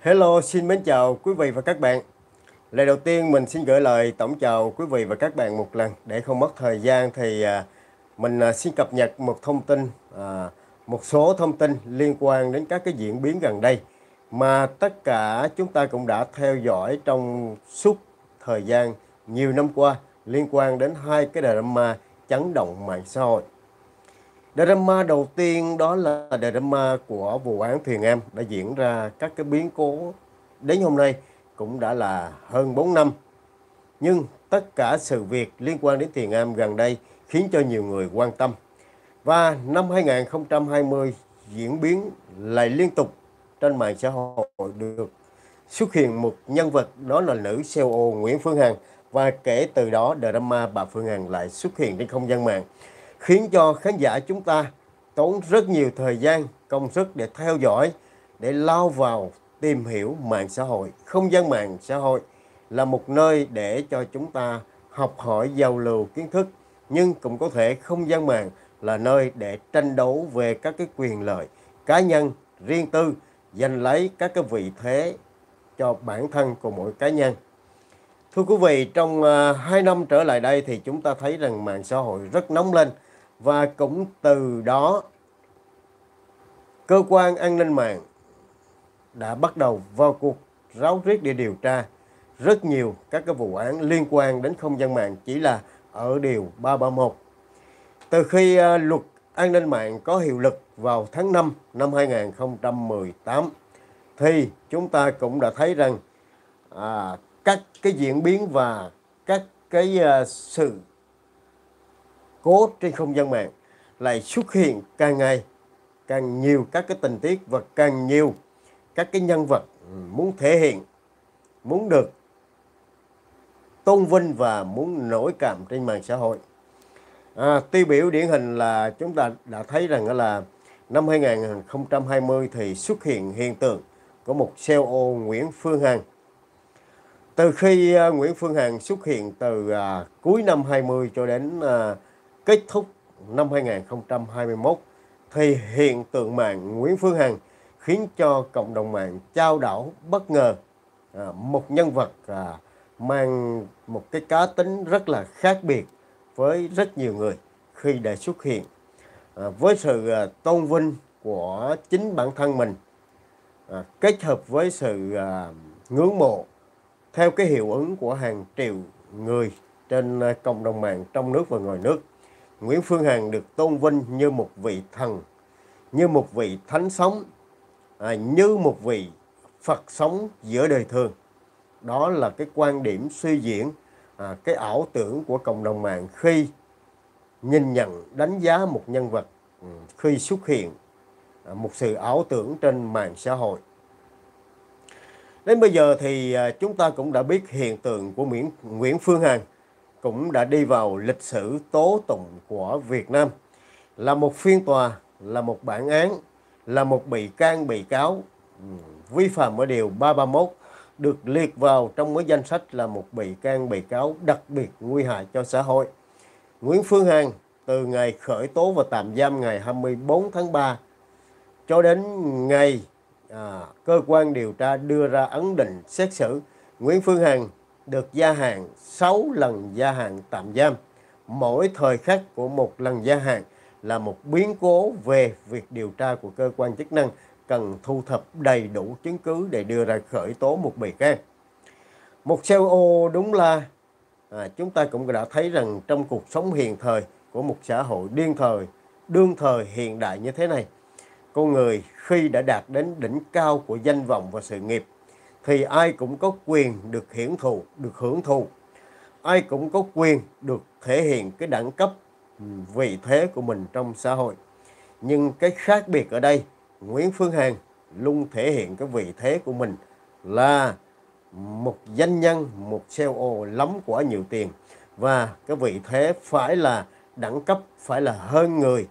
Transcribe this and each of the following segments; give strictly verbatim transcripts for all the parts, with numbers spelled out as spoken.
Hello, xin mến chào quý vị và các bạn. Lời đầu tiên mình xin gửi lời tổng chào quý vị và các bạn một lần. Để không mất thời gian thì à, mình à, xin cập nhật một thông tin, à, một số thông tin liên quan đến các cái diễn biến gần đây mà tất cả chúng ta cũng đã theo dõi trong suốt thời gian nhiều năm qua, liên quan đến hai cái drama chấn động mạng xã hội. Drama đầu tiên đó là drama của vụ án Thuyền Em đã diễn ra các cái biến cố đến hôm nay cũng đã là hơn bốn năm. Nhưng tất cả sự việc liên quan đến Thuyền Em gần đây khiến cho nhiều người quan tâm. Và năm hai nghìn không trăm hai mươi diễn biến lại liên tục trên mạng xã hội được xuất hiện một nhân vật, đó là nữ xê e ô Nguyễn Phương Hằng. Và kể từ đó drama bà Phương Hằng lại xuất hiện trên không gian mạng, khiến cho khán giả chúng ta tốn rất nhiều thời gian, công sức để theo dõi, để lao vào tìm hiểu mạng xã hội. Không gian mạng xã hội là một nơi để cho chúng ta học hỏi, giao lưu kiến thức, nhưng cũng có thể không gian mạng là nơi để tranh đấu về các cái quyền lợi cá nhân, riêng tư, giành lấy các cái vị thế cho bản thân của mỗi cá nhân. Thưa quý vị, trong uh, hai năm trở lại đây thì chúng ta thấy rằng mạng xã hội rất nóng lên, và cũng từ đó cơ quan an ninh mạng đã bắt đầu vào cuộc ráo riết để điều tra rất nhiều các cái vụ án liên quan đến không gian mạng, chỉ là ở điều ba ba mốt. Từ khi uh, luật an ninh mạng có hiệu lực vào tháng năm năm hai nghìn không trăm mười tám thì chúng ta cũng đã thấy rằng à, các cái diễn biến và các cái uh, sự cố trên không gian mạng lại xuất hiện càng ngày càng nhiều các cái tình tiết, và càng nhiều các cái nhân vật muốn thể hiện, muốn được tôn vinh và muốn nổi cảm trên mạng xã hội. À, tiêu biểu điển hình là chúng ta đã thấy rằng là năm hai nghìn không trăm hai mươi thì xuất hiện hiện tượng của một xê e ô Nguyễn Phương Hằng. Từ khi uh, Nguyễn Phương Hằng xuất hiện từ uh, cuối năm hai mươi cho đến uh, kết thúc năm hai nghìn không trăm hai mươi mốt thì hiện tượng mạng Nguyễn Phương Hằng khiến cho cộng đồng mạng chao đảo bất ngờ. À, một nhân vật à, mang một cái cá tính rất là khác biệt với rất nhiều người khi đã xuất hiện, à, với sự à, tôn vinh của chính bản thân mình, à, kết hợp với sự à, ngưỡng mộ theo cái hiệu ứng của hàng triệu người trên à, cộng đồng mạng trong nước và ngoài nước. Nguyễn Phương Hằng được tôn vinh như một vị thần, như một vị thánh sống, à, như một vị Phật sống giữa đời thường. Đó là cái quan điểm suy diễn, à, cái ảo tưởng của cộng đồng mạng khi nhìn nhận, đánh giá một nhân vật ừ, khi xuất hiện, à, một sự ảo tưởng trên mạng xã hội. Đến bây giờ thì à, chúng ta cũng đã biết hiện tượng của Nguyễn, Nguyễn Phương Hằng cũng đã đi vào lịch sử tố tụng của Việt Nam, là một phiên tòa, là một bản án, là một bị can bị cáo vi phạm ở điều ba ba mốt, được liệt vào trong cái danh sách là một bị can bị cáo đặc biệt nguy hại cho xã hội. Nguyễn Phương Hằng từ ngày khởi tố và tạm giam ngày hai mươi tư tháng ba cho đến ngày à, cơ quan điều tra đưa ra ấn định xét xử, Nguyễn Phương Hằng được gia hạn sáu lần gia hạn tạm giam. Mỗi thời khắc của một lần gia hạn là một biến cố về việc điều tra của cơ quan chức năng, cần thu thập đầy đủ chứng cứ để đưa ra khởi tố một bị can. Một xê e ô đúng là à, chúng ta cũng đã thấy rằng trong cuộc sống hiện thời của một xã hội điên thời, đương thời hiện đại như thế này, con người khi đã đạt đến đỉnh cao của danh vọng và sự nghiệp thì ai cũng có quyền được hưởng thụ, được hưởng thụ. Ai cũng có quyền được thể hiện cái đẳng cấp, vị thế của mình trong xã hội. Nhưng cái khác biệt ở đây, Nguyễn Phương Hằng luôn thể hiện cái vị thế của mình là một doanh nhân, một xê e ô lắm quả nhiều tiền, và cái vị thế phải là đẳng cấp, phải là hơn người,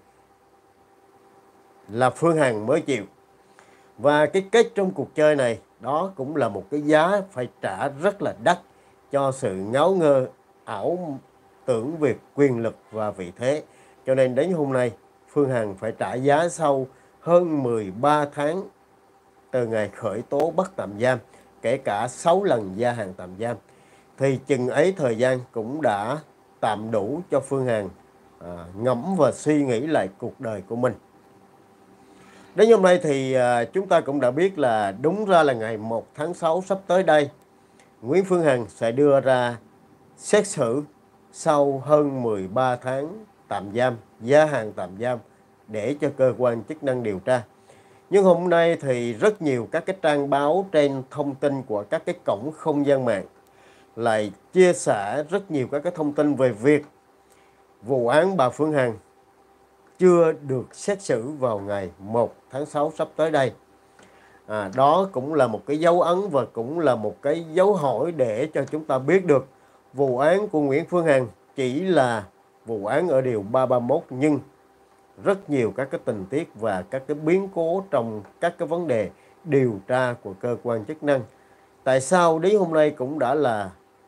là Phương Hằng mới chịu. Và cái kết trong cuộc chơi này, đó cũng là một cái giá phải trả rất là đắt cho sự ngáo ngơ, ảo tưởng về quyền lực và vị thế. Cho nên đến hôm nay, Phương Hằng phải trả giá sau hơn mười ba tháng từ ngày khởi tố bắt tạm giam, kể cả sáu lần gia hạn tạm giam, thì chừng ấy thời gian cũng đã tạm đủ cho Phương Hằng à, ngẫm và suy nghĩ lại cuộc đời của mình. Đến hôm nay thì à, chúng ta cũng đã biết là đúng ra là ngày một tháng sáu sắp tới đây, Nguyễn Phương Hằng sẽ đưa ra xét xử sau hơn mười ba tháng tạm giam, gia hạn tạm giam để cho cơ quan chức năng điều tra. Nhưng hôm nay thì rất nhiều các cái trang báo trên thông tin của các cái cổng không gian mạng lại chia sẻ rất nhiều các cái thông tin về việc vụ án bà Phương Hằng chưa được xét xử vào ngày một tháng sáu sắp tới đây. À, đó cũng là một cái dấu ấn và cũng là một cái dấu hỏi để cho chúng ta biết được vụ án của Nguyễn Phương Hằng chỉ là vụ án ở điều ba trăm ba mươi mốt, nhưng rất nhiều các cái tình tiết và các cái biến cố trong các cái vấn đề điều tra của cơ quan chức năng. Tại sao đến hôm nay cũng đã là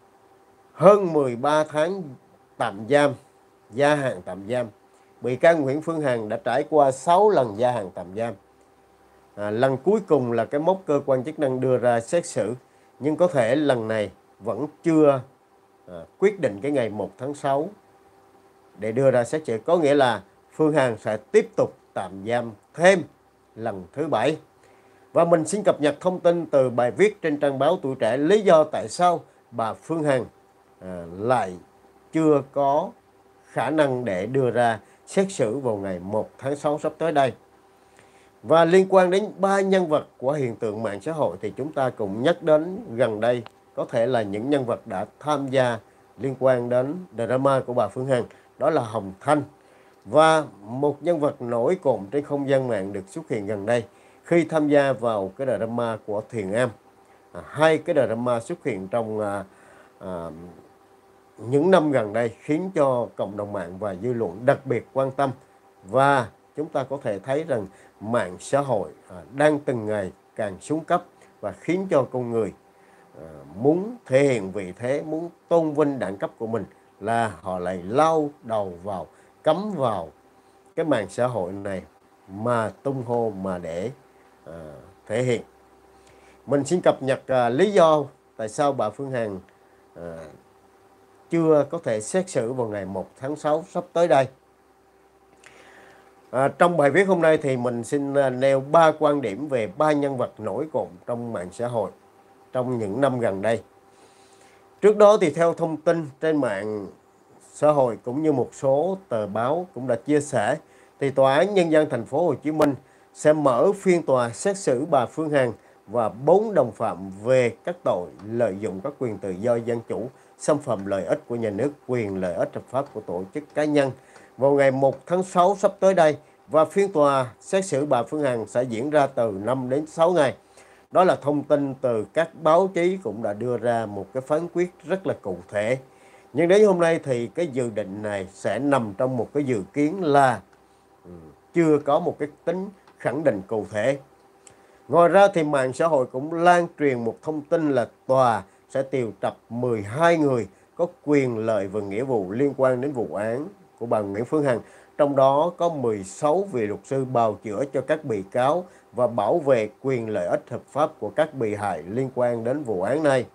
hơn mười ba tháng tạm giam, gia hạn tạm giam, bị can Nguyễn Phương Hằng đã trải qua sáu lần gia hạn tạm giam. À, lần cuối cùng là cái mốc cơ quan chức năng đưa ra xét xử, nhưng có thể lần này vẫn chưa à, quyết định cái ngày một tháng sáu để đưa ra xét xử. Có nghĩa là Phương Hằng sẽ tiếp tục tạm giam thêm lần thứ bảy. Và mình xin cập nhật thông tin từ bài viết trên trang báo Tuổi Trẻ, lý do tại sao bà Phương Hằng à, lại chưa có khả năng để đưa ra xét xử vào ngày một tháng sáu sắp tới đây. Và liên quan đến ba nhân vật của hiện tượng mạng xã hội thì chúng ta cùng nhắc đến gần đây, có thể là những nhân vật đã tham gia liên quan đến drama của bà Phương Hằng, đó là Hồng Thanh. Và một nhân vật nổi cộm trên không gian mạng được xuất hiện gần đây khi tham gia vào cái drama của Thiền Am. À, hai cái drama xuất hiện trong à, à, những năm gần đây khiến cho cộng đồng mạng và dư luận đặc biệt quan tâm. Và chúng ta có thể thấy rằng mạng xã hội à, đang từng ngày càng xuống cấp và khiến cho con người à, muốn thể hiện vị thế, muốn tôn vinh đẳng cấp của mình là họ lại lao đầu vào, cắm vào cái mạng xã hội này mà tung hô, mà để à, thể hiện. Mình xin cập nhật à, lý do tại sao bà Phương Hằng à, chưa có thể xét xử vào ngày một tháng sáu sắp tới đây. À, trong bài viết hôm nay thì mình xin nêu ba quan điểm về ba nhân vật nổi cộm trong mạng xã hội trong những năm gần đây. Trước đó thì theo thông tin trên mạng xã hội cũng như một số tờ báo cũng đã chia sẻ, thì Tòa án Nhân dân thành phố Hồ Chí Minh sẽ mở phiên tòa xét xử bà Phương Hằng và bốn đồng phạm về các tội lợi dụng các quyền tự do dân chủ, xâm phạm lợi ích của nhà nước, quyền lợi ích hợp pháp của tổ chức cá nhân vào ngày một tháng sáu sắp tới đây. Và phiên tòa xét xử bà Phương Hằng sẽ diễn ra từ năm đến sáu ngày. Đó là thông tin từ các báo chí cũng đã đưa ra một cái phán quyết rất là cụ thể. Nhưng đến hôm nay thì cái dự định này sẽ nằm trong một cái dự kiến là chưa có một cái tính khẳng định cụ thể. Ngoài ra thì mạng xã hội cũng lan truyền một thông tin là tòa sẽ triệu tập mười hai người có quyền lợi và nghĩa vụ liên quan đến vụ án của bà Nguyễn Phương Hằng. Trong đó có mười sáu vị luật sư bào chữa cho các bị cáo và bảo vệ quyền lợi ích hợp pháp của các bị hại liên quan đến vụ án này.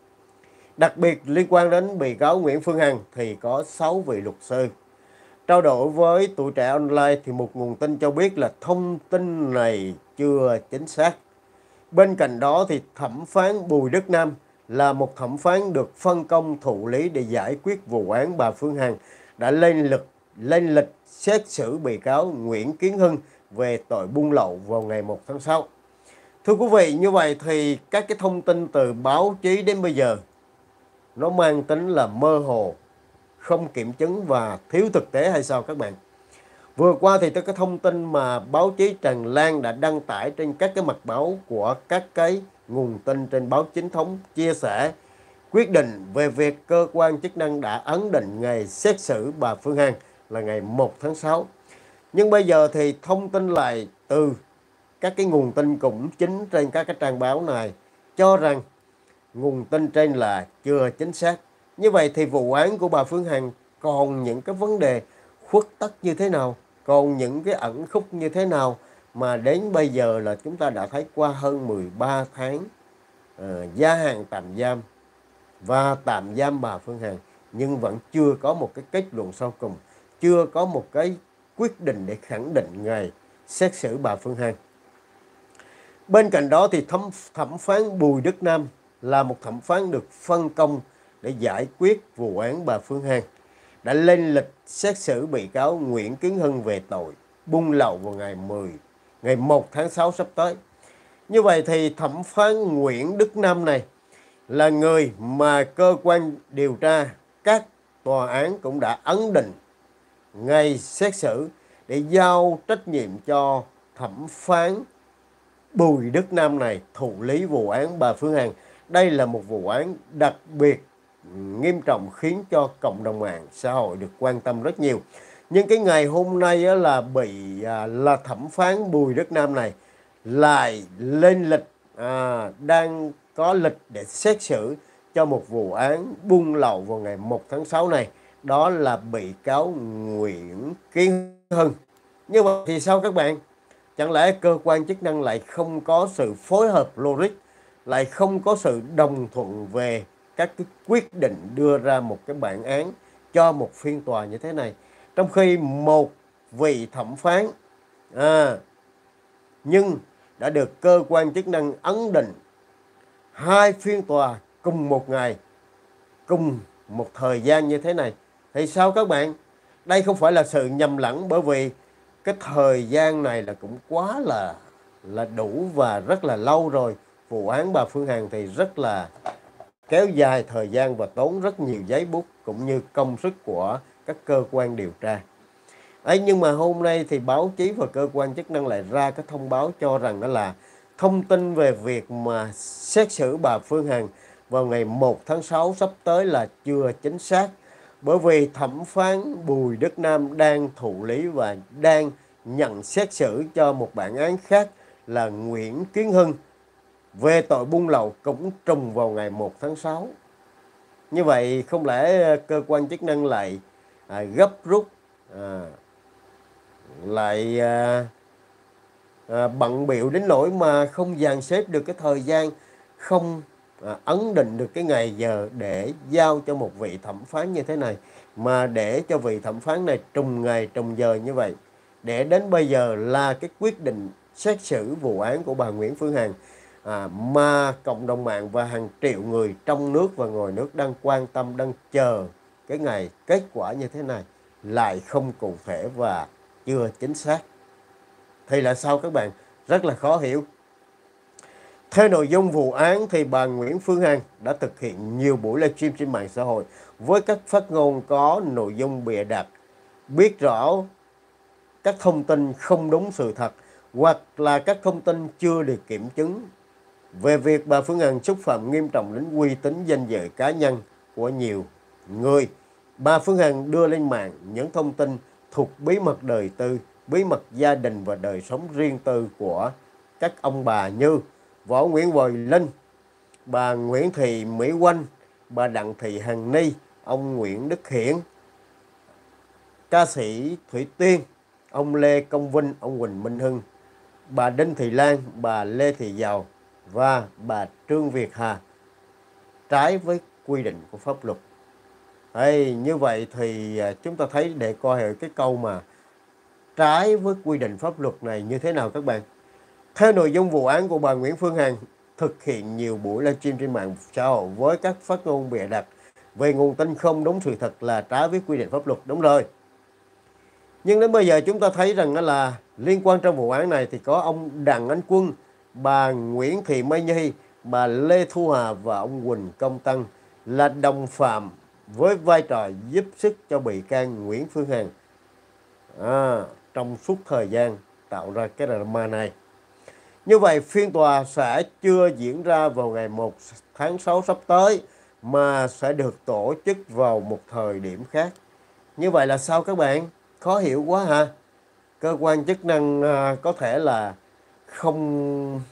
Đặc biệt liên quan đến bị cáo Nguyễn Phương Hằng thì có sáu vị luật sư. Trao đổi với Tuổi Trẻ Online thì một nguồn tin cho biết là thông tin này chưa chính xác. Bên cạnh đó thì thẩm phán Bùi Đức Nam là một thẩm phán được phân công thụ lý để giải quyết vụ án bà Phương Hằng đã lên lịch lên lịch xét xử bị cáo Nguyễn Kiến Hưng về tội buôn lậu vào ngày một tháng sáu. Thưa quý vị, như vậy thì các cái thông tin từ báo chí đến bây giờ nó mang tính là mơ hồ, không kiểm chứng và thiếu thực tế hay sao các bạn? Vừa qua thì cái thông tin mà báo chí tràn lan đã đăng tải trên các cái mặt báo của các cái nguồn tin trên báo chính thống chia sẻ quyết định về việc cơ quan chức năng đã ấn định ngày xét xử bà Phương Hằng là ngày một tháng sáu. Nhưng bây giờ thì thông tin lại từ các cái nguồn tin cũng chính trên các cái trang báo này cho rằng nguồn tin trên là chưa chính xác. Như vậy thì vụ án của bà Phương Hằng còn những cái vấn đề khuất tất như thế nào, còn những cái ẩn khúc như thế nào mà đến bây giờ là chúng ta đã thấy qua hơn mười ba tháng uh, gia hạn tạm giam và tạm giam bà Phương Hằng, nhưng vẫn chưa có một cái kết luận sau cùng, chưa có một cái quyết định để khẳng định ngày xét xử bà Phương Hằng. Bên cạnh đó thì thẩm, thẩm phán Bùi Đức Nam là một thẩm phán được phân công để giải quyết vụ án bà Phương Hằng, đã lên lịch xét xử bị cáo Nguyễn Kiến Hưng về tội buôn lậu vào ngày mười ngày một tháng sáu sắp tới. Như vậy thì thẩm phán Nguyễn Đức Nam này là người mà cơ quan điều tra, các tòa án cũng đã ấn định ngày xét xử để giao trách nhiệm cho thẩm phán Bùi Đức Nam này thụ lý vụ án bà Phương Hằng. Đây là một vụ án đặc biệt nghiêm trọng khiến cho cộng đồng mạng xã hội được quan tâm rất nhiều. Nhưng cái ngày hôm nay là bị à, là thẩm phán Bùi Đức Nam này lại lên lịch à, đang có lịch để xét xử cho một vụ án buôn lậu vào ngày một tháng sáu này, đó là bị cáo Nguyễn Kiến Hưng. Như vậy thì sao các bạn? Chẳng lẽ cơ quan chức năng lại không có sự phối hợp logic, lại không có sự đồng thuận về các cái quyết định đưa ra một cái bản án cho một phiên tòa như thế này, trong khi một vị thẩm phán à, nhưng đã được cơ quan chức năng ấn định hai phiên tòa cùng một ngày, cùng một thời gian như thế này thì sao các bạn? Đây không phải là sự nhầm lẫn, bởi vì cái thời gian này là cũng quá là là đủ và rất là lâu rồi. Vụ án bà Phương Hằng thì rất là kéo dài thời gian và tốn rất nhiều giấy bút cũng như công sức của các cơ quan điều tra. Ấy nhưng mà hôm nay thì báo chí và cơ quan chức năng lại ra cái thông báo cho rằng đó là thông tin về việc mà xét xử bà Phương Hằng vào ngày một tháng sáu sắp tới là chưa chính xác, bởi vì thẩm phán Bùi Đức Nam đang thụ lý và đang nhận xét xử cho một bản án khác là Nguyễn Kiến Hưng về tội buôn lậu cũng trùng vào ngày một tháng sáu. Như vậy không lẽ cơ quan chức năng lại à, gấp rút à, lại à, à, bận bịu đến nỗi mà không dàn xếp được cái thời gian, không à, ấn định được cái ngày giờ để giao cho một vị thẩm phán như thế này, mà để cho vị thẩm phán này trùng ngày trùng giờ như vậy, để đến bây giờ là cái quyết định xét xử vụ án của bà Nguyễn Phương Hằng à, mà cộng đồng mạng và hàng triệu người trong nước và ngoài nước đang quan tâm, đang chờ cái ngày kết quả như thế này lại không cụ thể và chưa chính xác thì là sao các bạn? Rất là khó hiểu. Theo nội dung vụ án thì bà Nguyễn Phương Hằng đã thực hiện nhiều buổi livestream trên mạng xã hội với các phát ngôn có nội dung bịa đặt, biết rõ các thông tin không đúng sự thật hoặc là các thông tin chưa được kiểm chứng về việc bà Phương Hằng xúc phạm nghiêm trọng đến uy tín danh dự cá nhân của nhiều người. Bà Phương Hằng đưa lên mạng những thông tin thuộc bí mật đời tư, bí mật gia đình và đời sống riêng tư của các ông bà như Võ Nguyễn Hoài Linh, bà Nguyễn Thị Mỹ Oanh, bà Đặng Thị Hằng Ni, ông Nguyễn Đức Hiển, ca sĩ Thủy Tiên, ông Lê Công Vinh, ông Huỳnh Minh Hưng, bà Đinh Thị Lan, bà Lê Thị Giàu và bà Trương Việt Hà, trái với quy định của pháp luật. Hey, như vậy thì chúng ta thấy để coi cái câu mà trái với quy định pháp luật này như thế nào các bạn. Theo nội dung vụ án của bà Nguyễn Phương Hằng thực hiện nhiều buổi livestream trên mạng xã hội với các phát ngôn bịa đặt về nguồn tin không đúng sự thật là trái với quy định pháp luật, đúng rồi. Nhưng đến bây giờ chúng ta thấy rằng là liên quan trong vụ án này thì có ông Đặng Anh Quân, bà Nguyễn Thị Mai Nhi, bà Lê Thu Hà và ông Huỳnh Công Tân là đồng phạm với vai trò giúp sức cho bị can Nguyễn Phương Hằng à, trong suốt thời gian tạo ra cái drama này. Như vậy phiên tòa sẽ chưa diễn ra vào ngày một tháng sáu sắp tới mà sẽ được tổ chức vào một thời điểm khác. Như vậy là sao các bạn? Khó hiểu quá hả? Cơ quan chức năng à, có thể là không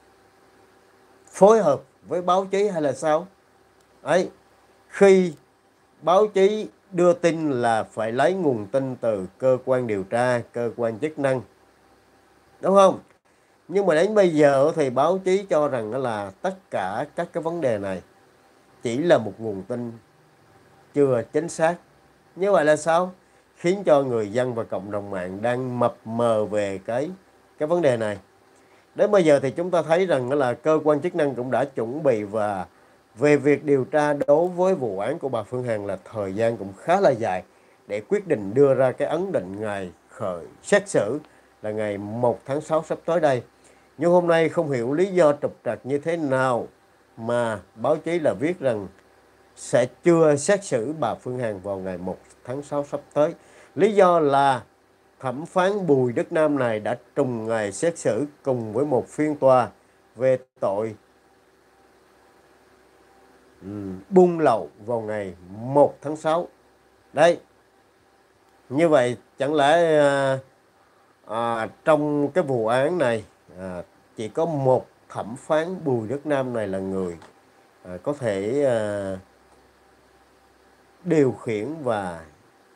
phối hợp với báo chí hay là sao? Ấy, khi báo chí đưa tin là phải lấy nguồn tin từ cơ quan điều tra, cơ quan chức năng. đúng không? Nhưng mà đến bây giờ thì báo chí cho rằng đó là tất cả các cái vấn đề này chỉ là một nguồn tin chưa chính xác. Như vậy là sao? Khiến cho người dân và cộng đồng mạng đang mập mờ về cái cái vấn đề này. Đến bây giờ thì chúng ta thấy rằng đó là cơ quan chức năng cũng đã chuẩn bị và về việc điều tra đối với vụ án của bà Phương Hằng là thời gian cũng khá là dài để quyết định đưa ra cái ấn định ngày khởi xét xử là ngày một tháng sáu sắp tới đây. Nhưng hôm nay không hiểu lý do trục trặc như thế nào mà báo chí là viết rằng sẽ chưa xét xử bà Phương Hằng vào ngày một tháng sáu sắp tới. Lý do là thẩm phán Bùi Đức Nam này đã trùng ngày xét xử cùng với một phiên tòa về tội um, buôn lậu vào ngày một tháng sáu. Đây, như vậy chẳng lẽ à, à, trong cái vụ án này à, chỉ có một thẩm phán Bùi Đức Nam này là người à, có thể à, điều khiển và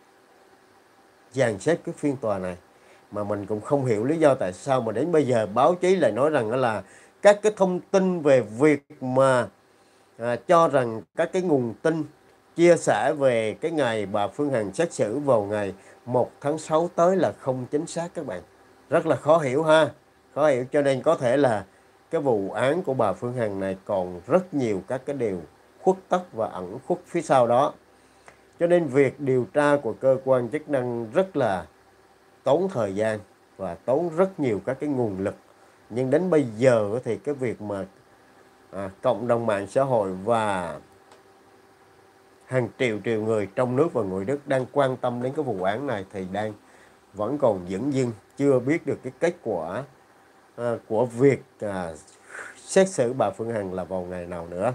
dàn xếp cái phiên tòa này, mà mình cũng không hiểu lý do tại sao mà đến bây giờ báo chí lại nói rằng là các cái thông tin về việc mà à, cho rằng các cái nguồn tin chia sẻ về cái ngày bà Phương Hằng xét xử vào ngày một tháng sáu tới là không chính xác các bạn. Rất là khó hiểu ha, khó hiểu, cho nên có thể là cái vụ án của bà Phương Hằng này còn rất nhiều các cái điều khuất tất và ẩn khuất phía sau đó. Cho nên việc điều tra của cơ quan chức năng rất là tốn thời gian và tốn rất nhiều các cái nguồn lực. Nhưng đến bây giờ thì cái việc mà à, cộng đồng mạng xã hội và hàng triệu triệu người trong nước và ngoài nước đang quan tâm đến cái vụ án này thì đang vẫn còn dửng dưng chưa biết được cái kết quả à, của việc à, xét xử bà Phương Hằng là vào ngày nào nữa.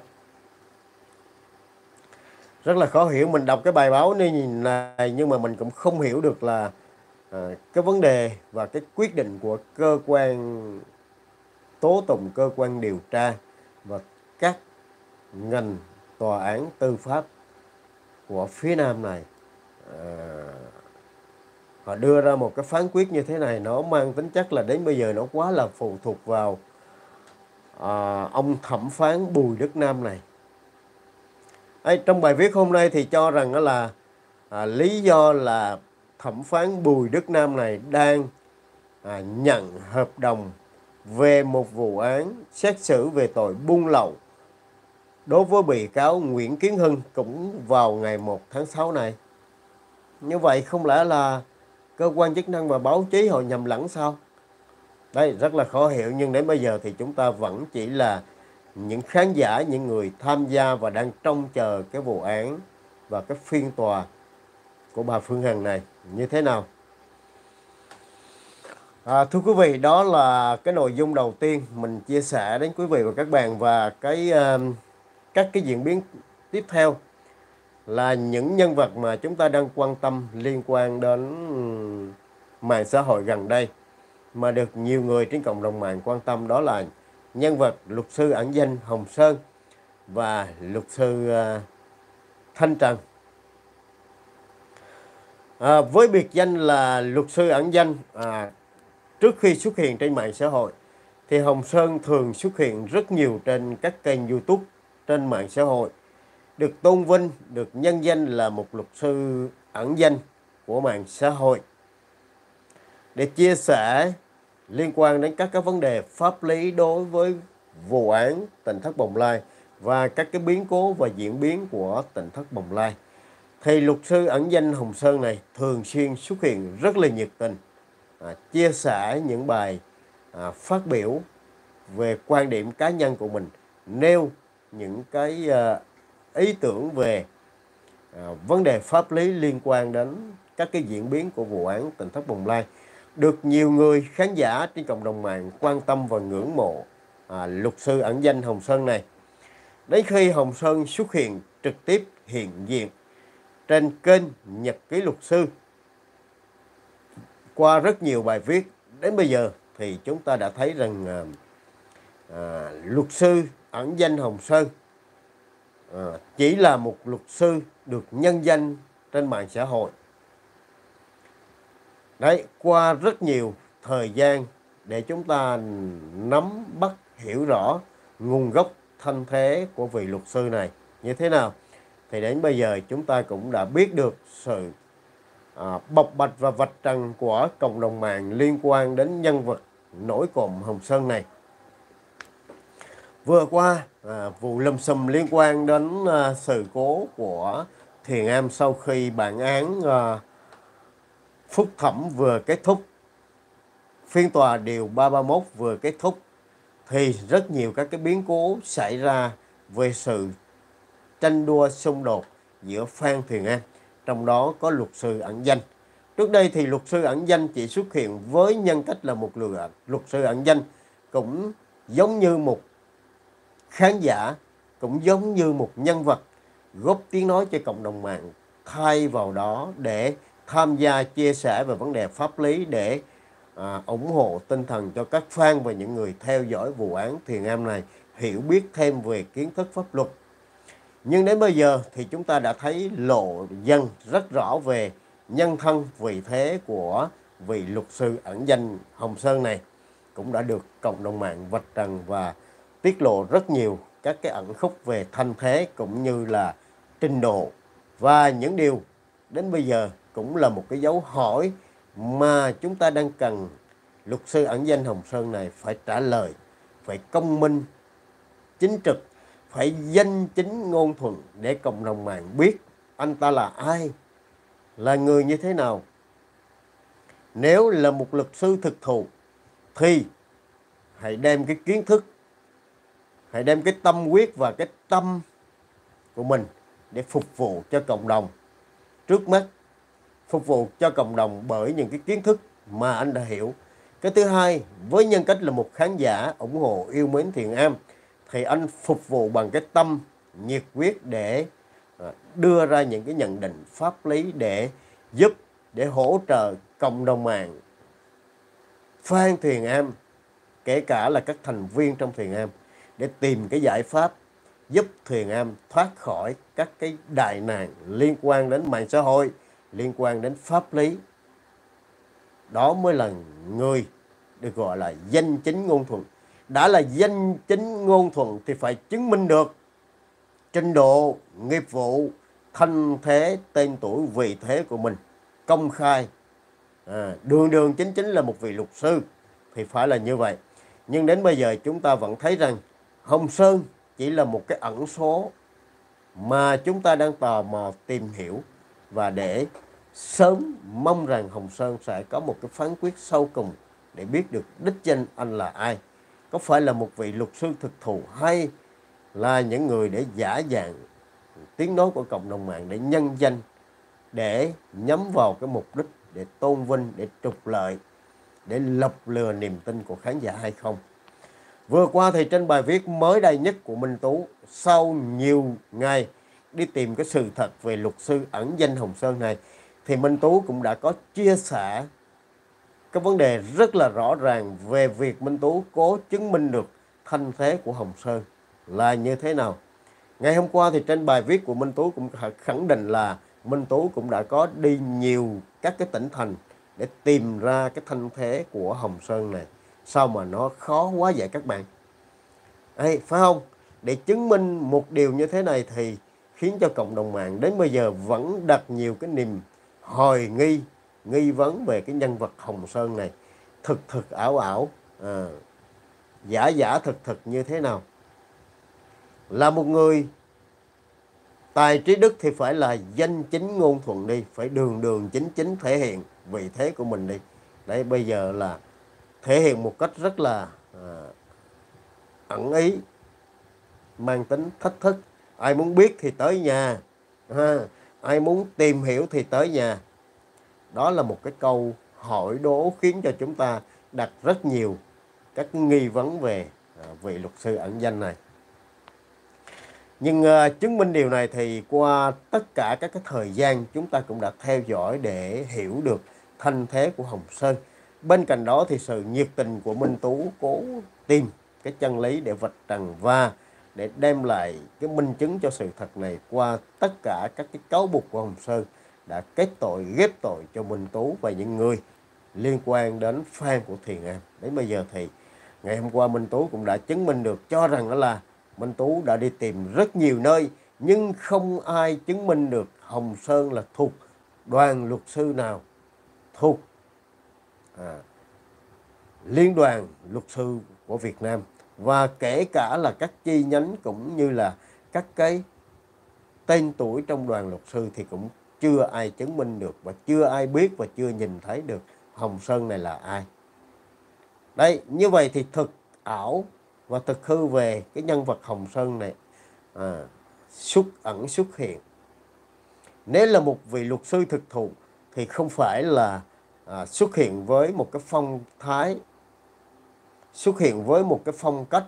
Rất là khó hiểu. Mình đọc cái bài báo này nhưng mà mình cũng không hiểu được là à, cái vấn đề và cái quyết định của cơ quan tố tụng, cơ quan điều tra và các ngành tòa án tư pháp của phía Nam này à, họ đưa ra một cái phán quyết như thế này, nó mang tính chất là đến bây giờ nó quá là phụ thuộc vào à, ông thẩm phán Bùi Đức Nam này. Ấy, trong bài viết hôm nay thì cho rằng đó là à, lý do là thẩm phán Bùi Đức Nam này đang à, nhận hợp đồng về một vụ án xét xử về tội buôn lậu đối với bị cáo Nguyễn Kiến Hưng cũng vào ngày một tháng sáu này. Như vậy không lẽ là cơ quan chức năng và báo chí họ nhầm lẫn sao? Đây rất là khó hiểu, nhưng đến bây giờ thì chúng ta vẫn chỉ là những khán giả, những người tham gia và đang trông chờ cái vụ án và cái phiên tòa của bà Phương Hằng này như thế nào. À, thưa quý vị, đó là cái nội dung đầu tiên mình chia sẻ đến quý vị và các bạn, và cái uh, các cái diễn biến tiếp theo là những nhân vật mà chúng ta đang quan tâm liên quan đến mạng xã hội gần đây mà được nhiều người trên cộng đồng mạng quan tâm, đó là nhân vật luật sư ẩn danh Hồng Sơn và luật sư uh, Thanh Trần. À, với biệt danh là luật sư ẩn danh, à, trước khi xuất hiện trên mạng xã hội thì Hồng Sơn thường xuất hiện rất nhiều trên các kênh YouTube trên mạng xã hội, được tôn vinh, được nhân danh là một luật sư ẩn danh của mạng xã hội để chia sẻ liên quan đến các cái vấn đề pháp lý đối với vụ án Tỉnh Thất Bồng Lai và các cái biến cố và diễn biến của Tỉnh Thất Bồng Lai. Thì luật sư ẩn danh Hồng Sơn này thường xuyên xuất hiện rất là nhiệt tình, à, chia sẻ những bài à, phát biểu về quan điểm cá nhân của mình, nêu những cái à, ý tưởng về à, vấn đề pháp lý liên quan đến các cái diễn biến của vụ án Tỉnh Thất Bồng Lai, được nhiều người khán giả trên cộng đồng mạng quan tâm và ngưỡng mộ à, luật sư ẩn danh Hồng Sơn này. Đến khi Hồng Sơn xuất hiện trực tiếp hiện diện trên kênh Nhật Ký Luật Sư qua rất nhiều bài viết, đến bây giờ thì chúng ta đã thấy rằng à, à, luật sư ẩn danh Hồng Sơn à, chỉ là một luật sư được nhân danh trên mạng xã hội. Đấy, qua rất nhiều thời gian để chúng ta nắm bắt hiểu rõ nguồn gốc thân thế của vị luật sư này như thế nào. Thì đến bây giờ chúng ta cũng đã biết được sự à, bộc bạch và vạch trần của cộng đồng mạng liên quan đến nhân vật nổi cộm Hồng Sơn này. Vừa qua, à, vụ lùm xùm liên quan đến à, sự cố của Thiền Am sau khi bản án à, phúc thẩm vừa kết thúc, phiên tòa điều ba ba mốt vừa kết thúc, thì rất nhiều các cái biến cố xảy ra về sự tranh đua xung đột giữa Phan Thiền Am, trong đó có luật sư ẩn danh. Trước đây thì luật sư ẩn danh chỉ xuất hiện với nhân cách là một luật sư ẩn danh, cũng giống như một khán giả, cũng giống như một nhân vật góp tiếng nói cho cộng đồng mạng, thay vào đó để tham gia chia sẻ về vấn đề pháp lý, để à, ủng hộ tinh thần cho các fan và những người theo dõi vụ án Thiền Am này hiểu biết thêm về kiến thức pháp luật. Nhưng đến bây giờ thì chúng ta đã thấy lộ dần rất rõ về nhân thân vị thế của vị luật sư ẩn danh Hồng Sơn này, cũng đã được cộng đồng mạng vạch trần và tiết lộ rất nhiều các cái ẩn khúc về thân thế cũng như là trình độ. Và những điều đến bây giờ cũng là một cái dấu hỏi mà chúng ta đang cần luật sư ẩn danh Hồng Sơn này phải trả lời, phải công minh, chính trực, phải danh chính ngôn thuận để cộng đồng mạng biết anh ta là ai, là người như thế nào. Nếu là một luật sư thực thụ thì hãy đem cái kiến thức, hãy đem cái tâm huyết và cái tâm của mình để phục vụ cho cộng đồng. Trước mắt, phục vụ cho cộng đồng bởi những cái kiến thức mà anh đã hiểu. Cái thứ hai, với nhân cách là một khán giả ủng hộ yêu mến Thiền Am, thì anh phục vụ bằng cái tâm nhiệt huyết để đưa ra những cái nhận định pháp lý để giúp, để hỗ trợ cộng đồng mạng Phan Thiền Am, kể cả là các thành viên trong Thiền Am, để tìm cái giải pháp giúp Thiền Am thoát khỏi các cái đại nạn liên quan đến mạng xã hội, liên quan đến pháp lý. Đó mới là người được gọi là danh chính ngôn thuận. Đã là danh chính ngôn thuận thì phải chứng minh được trình độ, nghiệp vụ, thân thế, tên tuổi, vị thế của mình công khai, à, đường đường chính chính là một vị luật sư thì phải là như vậy. Nhưng đến bây giờ chúng ta vẫn thấy rằng Hồng Sơn chỉ là một cái ẩn số mà chúng ta đang tò mò tìm hiểu, và để sớm mong rằng Hồng Sơn sẽ có một cái phán quyết sâu cùng để biết được đích danh anh là ai. Có phải là một vị luật sư thực thụ hay là những người để giả dạng tiếng nói của cộng đồng mạng để nhân danh, để nhắm vào cái mục đích để tôn vinh, để trục lợi, để lọc lừa niềm tin của khán giả hay không. Vừa qua thì trên bài viết mới đây nhất của Minh Tú, sau nhiều ngày đi tìm cái sự thật về luật sư ẩn danh Hồng Sơn này, thì Minh Tú cũng đã có chia sẻ cái vấn đề rất là rõ ràng về việc Minh Tú cố chứng minh được thân thế của Hồng Sơn là như thế nào. Ngày hôm qua thì trên bài viết của Minh Tú cũng khẳng định là Minh Tú cũng đã có đi nhiều các cái tỉnh thành để tìm ra cái thân thế của Hồng Sơn này. Sao mà nó khó quá vậy các bạn? Ê, phải không? Để chứng minh một điều như thế này thì khiến cho cộng đồng mạng đến bây giờ vẫn đặt nhiều cái niềm hoài nghi, nghi vấn về cái nhân vật Hồng Sơn này. Thực thực ảo ảo, à, giả giả thực thực như thế nào? Là một người tài trí đức thì phải là danh chính ngôn thuận đi, phải đường đường chính chính thể hiện vị thế của mình đi. Đấy, bây giờ là thể hiện một cách rất là à, ẩn ý, mang tính thách thức. Ai muốn biết thì tới nhà, ha. Ai muốn tìm hiểu thì tới nhà. Đó là một cái câu hỏi đố khiến cho chúng ta đặt rất nhiều các nghi vấn về à, vị luật sư ẩn danh này. Nhưng uh, chứng minh điều này thì qua tất cả các cái thời gian chúng ta cũng đã theo dõi để hiểu được thân thế của Hồng Sơn. Bên cạnh đó thì sự nhiệt tình của Minh Tú cố tìm cái chân lý để vạch trần và để đem lại cái minh chứng cho sự thật này qua tất cả các cái cáo buộc của Hồng Sơn đã kết tội, ghép tội cho Minh Tú và những người liên quan đến fan của Thiền Am. Đến bây giờ thì ngày hôm qua Minh Tú cũng đã chứng minh được, cho rằng đó là Minh Tú đã đi tìm rất nhiều nơi nhưng không ai chứng minh được Hồng Sơn là thuộc đoàn luật sư nào, thuộc à, Liên đoàn luật sư của Việt Nam, và kể cả là các chi nhánh cũng như là các cái tên tuổi trong đoàn luật sư thì cũng chưa ai chứng minh được, và chưa ai biết và chưa nhìn thấy được Hồng Sơn này là ai. Đây, như vậy thì thực ảo và thực hư về cái nhân vật Hồng Sơn này à, xuất ẩn xuất hiện. Nếu là một vị luật sư thực thụ thì không phải là à, xuất hiện với một cái phong thái, xuất hiện với một cái phong cách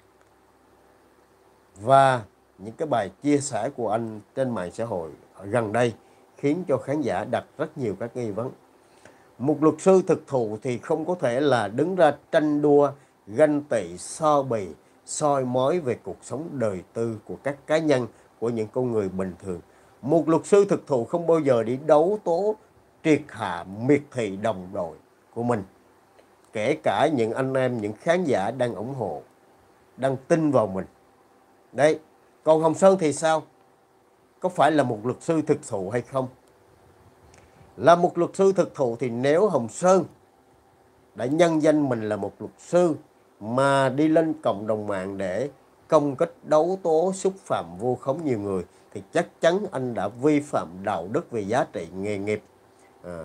và những cái bài chia sẻ của anh trên mạng xã hội gần đây khiến cho khán giả đặt rất nhiều các nghi vấn. Một luật sư thực thụ thì không có thể là đứng ra tranh đua, ganh tị, so bì, soi mói về cuộc sống đời tư của các cá nhân, của những con người bình thường. Một luật sư thực thụ không bao giờ đi đấu tố, triệt hạ, miệt thị đồng đội của mình. Kể cả những anh em, những khán giả đang ủng hộ, đang tin vào mình. Đấy, còn Hồng Sơn thì sao? Có phải là một luật sư thực thụ hay không? Là một luật sư thực thụ thì nếu Hồng Sơn đã nhân danh mình là một luật sư mà đi lên cộng đồng mạng để công kích, đấu tố, xúc phạm, vu khống nhiều người thì chắc chắn anh đã vi phạm đạo đức về giá trị nghề nghiệp. À,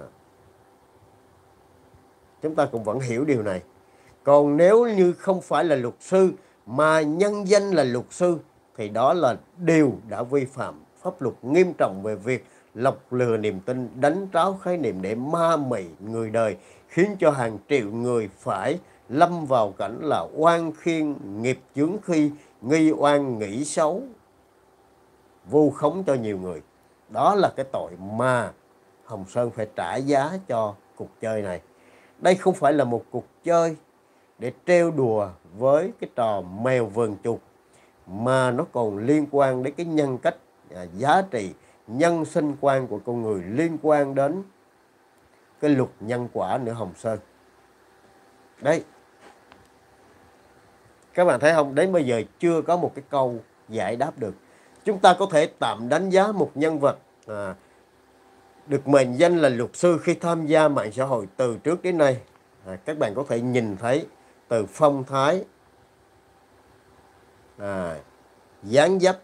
chúng ta cũng vẫn hiểu điều này. Còn nếu như không phải là luật sư mà nhân danh là luật sư thì đó là điều đã vi phạm pháp luật nghiêm trọng về việc lọc lừa niềm tin, đánh tráo khái niệm để ma mị người đời, khiến cho hàng triệu người phải lâm vào cảnh là oan khiên nghiệp chướng, khi nghi oan nghĩ xấu, vu khống cho nhiều người. Đó là cái tội mà Hồng Sơn phải trả giá cho cuộc chơi này. Đây không phải là một cuộc chơi để trêu đùa với cái trò mèo vờn chuột, mà nó còn liên quan đến cái nhân cách, à, giá trị, nhân sinh quan của con người, liên quan đến cái luật nhân quả nữa Hồng Sơn. Đấy, các bạn thấy không? Đến bây giờ chưa có một cái câu giải đáp được. Chúng ta có thể tạm đánh giá một nhân vật à, được mệnh danh là luật sư khi tham gia mạng xã hội từ trước đến nay. À, các bạn có thể nhìn thấy từ phong thái, à, dáng dấp,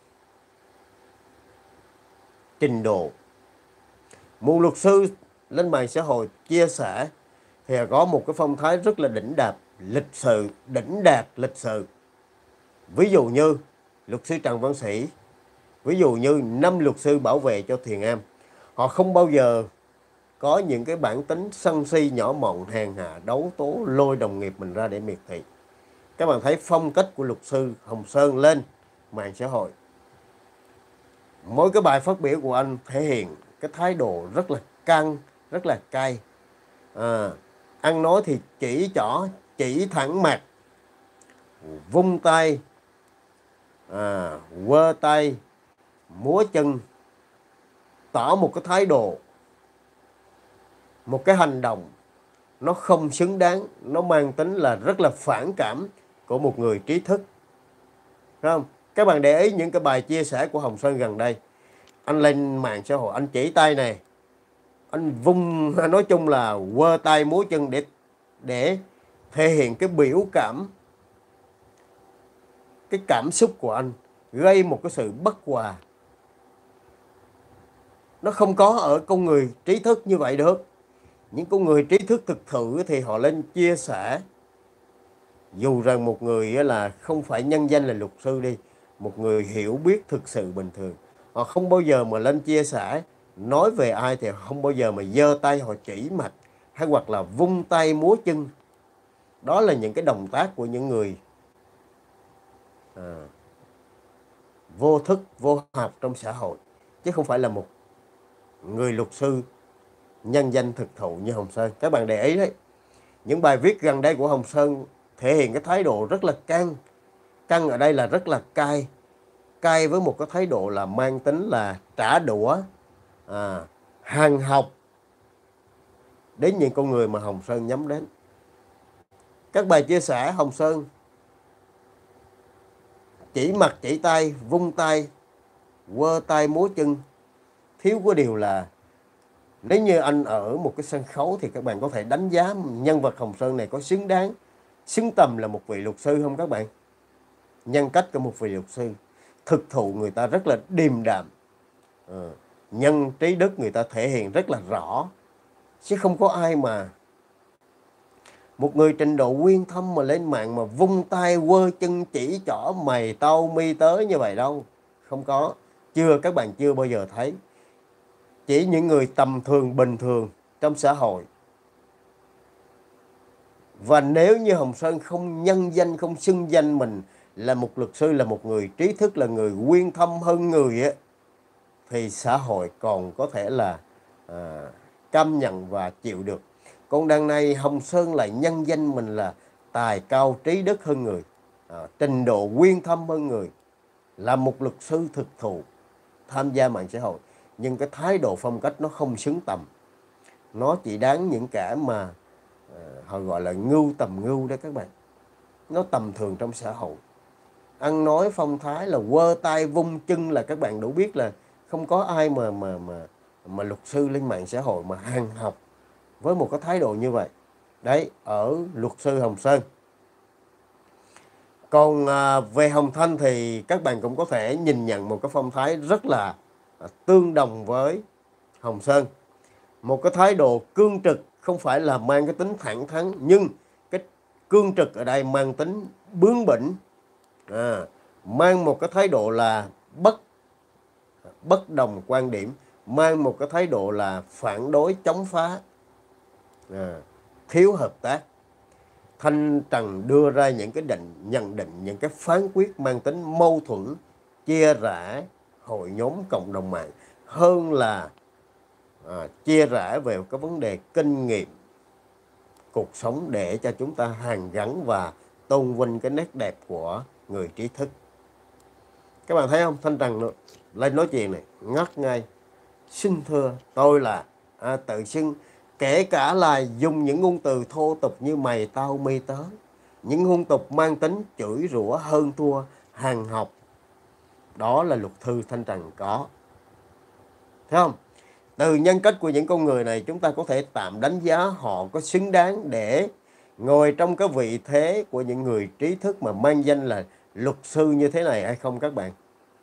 trình độ. Một luật sư lên mạng xã hội chia sẻ thì có một cái phong thái rất là đỉnh đạt, lịch sự, đỉnh đạt lịch sự. Ví dụ như luật sư Trần Văn Sĩ, ví dụ như năm luật sư bảo vệ cho Thiền Am, họ không bao giờ có những cái bản tính sân si, nhỏ mọn, hèn hạ, đấu tố, lôi đồng nghiệp mình ra để miệt thị. Các bạn thấy phong cách của luật sư Hồng Sơn lên mạng xã hội, mỗi cái bài phát biểu của anh thể hiện cái thái độ rất là căng, rất là cay. À, ăn nói thì chỉ trỏ, chỉ thẳng mặt, vung tay, à, quơ tay, múa chân, tỏ một cái thái độ, một cái hành động nó không xứng đáng, nó mang tính là rất là phản cảm của một người trí thức. Thấy không? Các bạn để ý những cái bài chia sẻ của Hồng Sơn gần đây, anh lên mạng xã hội anh chỉ tay này, anh vung, nói chung là quơ tay múa chân để để thể hiện cái biểu cảm, cái cảm xúc của anh, gây một cái sự bất hòa. Nó không có ở con người trí thức như vậy được. Những con người trí thức thực thụ thì họ lên chia sẻ, dù rằng một người là không phải nhân danh là luật sư đi, một người hiểu biết thực sự bình thường, họ không bao giờ mà lên chia sẻ nói về ai thì không bao giờ mà giơ tay họ chỉ mặt hay hoặc là vung tay múa chân. Đó là những cái động tác của những người à, vô thức, vô học trong xã hội, chứ không phải là một người luật sư nhân danh thực thụ như Hồng Sơn. Các bạn để ý đấy, những bài viết gần đây của Hồng Sơn thể hiện cái thái độ rất là căng. Căng ở đây là rất là cay. Cay với một cái thái độ là mang tính là trả đũa, à, hàng học, đến những con người mà Hồng Sơn nhắm đến. Các bài chia sẻ Hồng Sơn chỉ mặt chỉ tay, vung tay, quơ tay múa chân, thiếu có điều là nếu như anh ở một cái sân khấu thì các bạn có thể đánh giá nhân vật Hồng Sơn này có xứng đáng, xứng tầm là một vị luật sư không các bạn? Nhân cách của một vị luật sư, thực thụ người ta rất là điềm đạm, à, nhân trí đức người ta thể hiện rất là rõ, chứ không có ai mà một người trình độ uyên thâm mà lên mạng mà vung tay quơ chân chỉ trỏ mày tao mi tới như vậy đâu. Không có, chưa, các bạn chưa bao giờ thấy. Chỉ những người tầm thường bình thường trong xã hội. Và nếu như Hồng Sơn không nhân danh, không xưng danh mình là một luật sư, là một người trí thức, là người uyên thâm hơn người á, thì xã hội còn có thể là à, căm nhận và chịu được. Còn đằng này Hồng Sơn lại nhân danh mình là tài cao trí đức hơn người, à, trình độ uyên thâm hơn người, là một luật sư thực thụ tham gia mạng xã hội, nhưng cái thái độ phong cách nó không xứng tầm. Nó chỉ đáng những kẻ mà à, họ gọi là ngưu tầm ngưu đấy các bạn. Nó tầm thường trong xã hội. Ăn nói phong thái là quơ tay vung chân là các bạn đủ biết là không có ai mà mà mà mà luật sư lên mạng xã hội mà hàng học với một cái thái độ như vậy. Đấy, ở luật sư Hồng Sơn. Còn à, về Hồng Thanh thì các bạn cũng có thể nhìn nhận một cái phong thái rất là à, tương đồng với Hồng Sơn. Một cái thái độ cương trực, không phải là mang cái tính thẳng thắn, nhưng cái cương trực ở đây mang tính bướng bỉnh, à, mang một cái thái độ là bất bất đồng quan điểm, mang một cái thái độ là phản đối chống phá, à, thiếu hợp tác. Thanh Trần đưa ra những cái định nhận định, những cái phán quyết mang tính mâu thuẫn, chia rẽ hội nhóm cộng đồng mạng hơn là à, chia rẽ về cái vấn đề kinh nghiệm cuộc sống để cho chúng ta hàn gắn và tôn vinh cái nét đẹp của người trí thức. Các bạn thấy không? Thanh Trần lên nói chuyện này ngắt ngay. Xin thưa, tôi là à, tự xưng, kể cả là dùng những ngôn từ thô tục như mày tao mi tớ, những ngôn tục mang tính chửi rủa hơn thua hàng học, đó là luật thư Thanh Trần có. Thấy không? Từ nhân cách của những con người này chúng ta có thể tạm đánh giá họ có xứng đáng để ngồi trong cái vị thế của những người trí thức mà mang danh là luật sư như thế này hay không các bạn?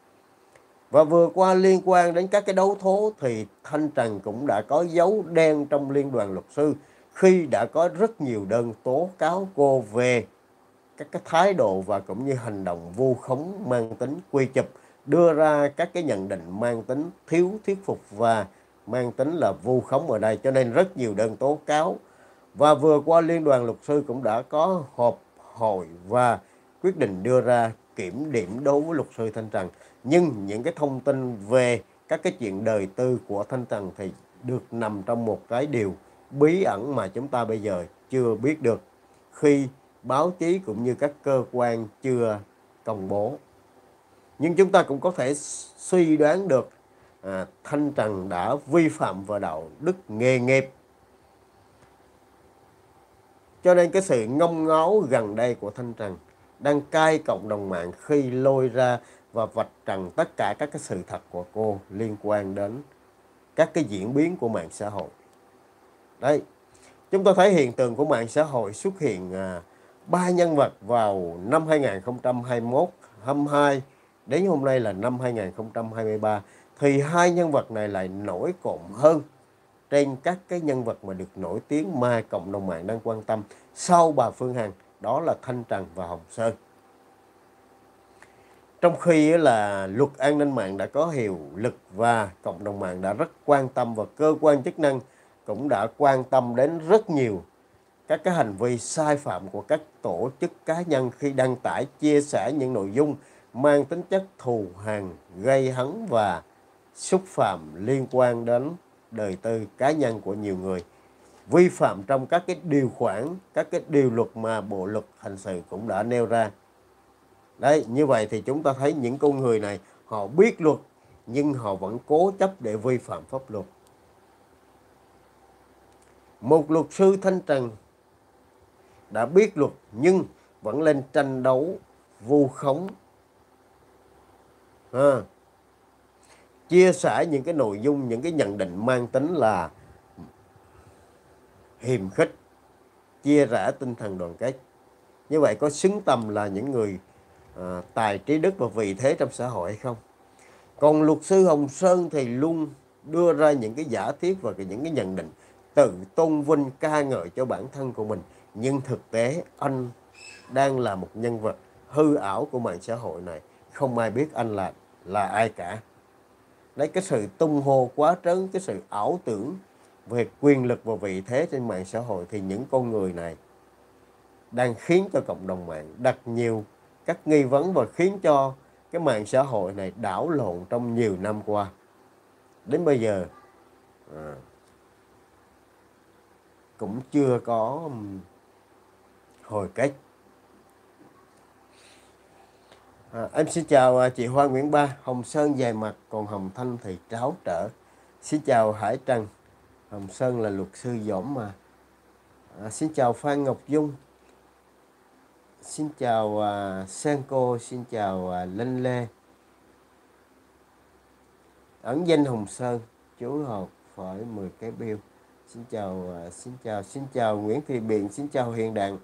Và vừa qua liên quan đến các cái đấu tố thì Thanh Trần cũng đã có dấu đen trong Liên đoàn luật sư khi đã có rất nhiều đơn tố cáo cô về các cái thái độ và cũng như hành động vu khống mang tính quy chụp, đưa ra các cái nhận định mang tính thiếu thuyết phục và mang tính là vu khống ở đây, cho nên rất nhiều đơn tố cáo. Và vừa qua Liên đoàn luật sư cũng đã có họp hội và quyết định đưa ra kiểm điểm đối với luật sư Thanh Trần. Nhưng những cái thông tin về các cái chuyện đời tư của Thanh Trần thì được nằm trong một cái điều bí ẩn mà chúng ta bây giờ chưa biết được, khi báo chí cũng như các cơ quan chưa công bố. Nhưng chúng ta cũng có thể suy đoán được à, Thanh Trần đã vi phạm vào đạo đức nghề nghiệp. Cho nên cái sự ngông ngáo gần đây của Thanh Trần đang cai cộng đồng mạng khi lôi ra và vạch trần tất cả các cái sự thật của cô liên quan đến các cái diễn biến của mạng xã hội. Đấy, chúng ta thấy hiện tượng của mạng xã hội xuất hiện à, ba nhân vật vào năm hai nghìn không trăm hai mươi mốt, hai mươi hai đến hôm nay là năm hai nghìn không trăm hai mươi ba, thì hai nhân vật này lại nổi cộm hơn trên các cái nhân vật mà được nổi tiếng mà cộng đồng mạng đang quan tâm sau bà Phương Hằng, đó là Thanh Trần và Hồng Sơn. Trong khi là luật an ninh mạng đã có hiệu lực và cộng đồng mạng đã rất quan tâm và cơ quan chức năng cũng đã quan tâm đến rất nhiều các cái hành vi sai phạm của các tổ chức cá nhân khi đăng tải, chia sẻ những nội dung mang tính chất thù hằn, gây hấn và xúc phạm liên quan đến đời tư cá nhân của nhiều người, vi phạm trong các cái điều khoản, các cái điều luật mà Bộ luật hình sự cũng đã nêu ra. Đấy, như vậy thì chúng ta thấy những con người này họ biết luật nhưng họ vẫn cố chấp để vi phạm pháp luật. Một luật sư thanh trần đã biết luật nhưng vẫn lên tranh đấu vu khống, à, chia sẻ những cái nội dung, những cái nhận định mang tính là hiềm khích, chia rẽ tinh thần đoàn kết. Như vậy có xứng tầm là những người à, tài trí đức và vị thế trong xã hội hay không? Còn luật sư Hồng Sơn thì luôn đưa ra những cái giả thiết và những cái nhận định tự tôn vinh ca ngợi cho bản thân của mình, nhưng thực tế anh đang là một nhân vật hư ảo của mạng xã hội này, không ai biết anh là là ai cả. Đấy, cái sự tung hô quá trớn, cái sự ảo tưởng về quyền lực và vị thế trên mạng xã hội, thì những con người này đang khiến cho cộng đồng mạng đặt nhiều các nghi vấn và khiến cho cái mạng xã hội này đảo lộn trong nhiều năm qua. Đến bây giờ à, cũng chưa có hồi kết. À, em xin chào chị Hoa Nguyễn Ba. Hồng Sơn dài mặt còn Hồng Thanh thì tráo trở. Xin chào Hải Trần. Hồng Sơn là luật sư dõm mà. À, xin chào Phan Ngọc Dung. Xin chào uh, Senko. Xin chào uh, Linh Lê. Ẩn danh Hồng Sơn, chú học phải mười cái bill. Xin chào, uh, xin chào, xin chào Nguyễn Thị Biện. Xin chào Hiền Đặng.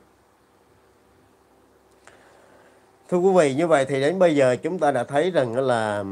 Thưa quý vị, như vậy thì đến bây giờ chúng ta đã thấy rằng là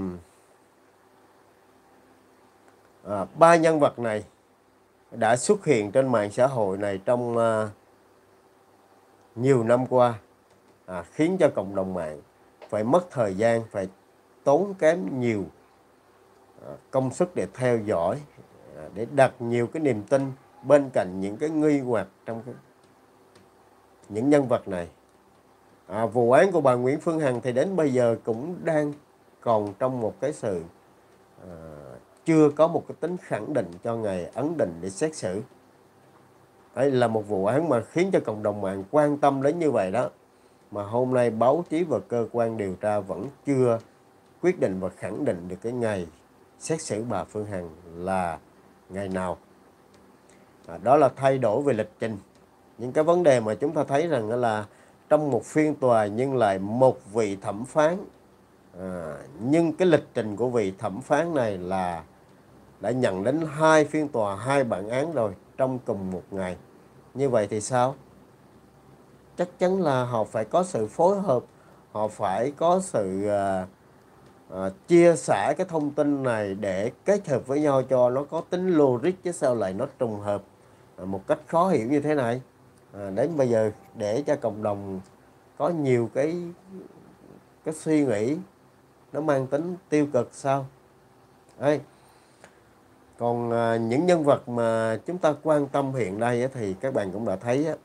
à, ba nhân vật này đã xuất hiện trên mạng xã hội này trong uh, nhiều năm qua, à, khiến cho cộng đồng mạng phải mất thời gian, phải tốn kém nhiều à, công sức để theo dõi, à, để đặt nhiều cái niềm tin bên cạnh những cái nghi hoặc trong cái, những nhân vật này. À, vụ án của bà Nguyễn Phương Hằng thì đến bây giờ cũng đang còn trong một cái sự à, chưa có một cái tính khẳng định cho ngày ấn định để xét xử. Đây là một vụ án mà khiến cho cộng đồng mạng quan tâm đến như vậy đó, mà hôm nay báo chí và cơ quan điều tra vẫn chưa quyết định và khẳng định được cái ngày xét xử bà Phương Hằng là ngày nào. À, đó là thay đổi về lịch trình. Những cái vấn đề mà chúng ta thấy rằng là trong một phiên tòa nhưng lại một vị thẩm phán, à, nhưng cái lịch trình của vị thẩm phán này là đã nhận đến hai phiên tòa, hai bản án rồi trong cùng một ngày. Như vậy thì sao? Chắc chắn là họ phải có sự phối hợp, họ phải có sự à, à, chia sẻ cái thông tin này để kết hợp với nhau cho nó có tính logic, chứ sao lại nó trùng hợp à, một cách khó hiểu như thế này. À, đến bây giờ để cho cộng đồng có nhiều cái cái suy nghĩ nó mang tính tiêu cực sao? Đấy. Còn à, những nhân vật mà chúng ta quan tâm hiện nay á, thì các bạn cũng đã thấy á,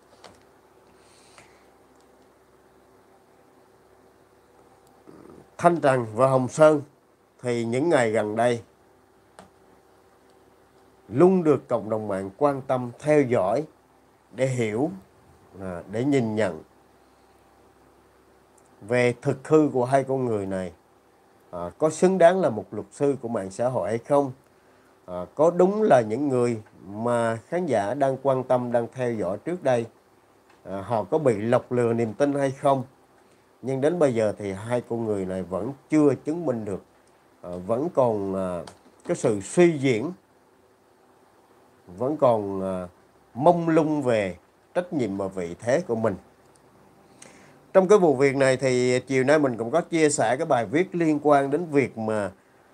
Thanh Trần và Hồng Sơn thì những ngày gần đây luôn được cộng đồng mạng quan tâm theo dõi để hiểu, à, để nhìn nhận về thực hư của hai con người này, à, có xứng đáng là một luật sư của mạng xã hội hay không, à, có đúng là những người mà khán giả đang quan tâm, đang theo dõi trước đây, à, họ có bị lọc lừa niềm tin hay không. Nhưng đến bây giờ thì hai con người này vẫn chưa chứng minh được, à, vẫn còn à, cái sự suy diễn, vẫn còn à, mông lung về trách nhiệm và vị thế của mình. Trong cái vụ việc này thì chiều nay mình cũng có chia sẻ cái bài viết liên quan đến việc mà